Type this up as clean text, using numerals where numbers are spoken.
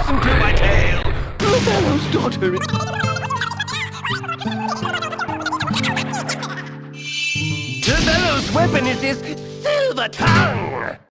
listen to my tale. Pharaoh's daughter is... Pharaoh's weapon is this silver tongue.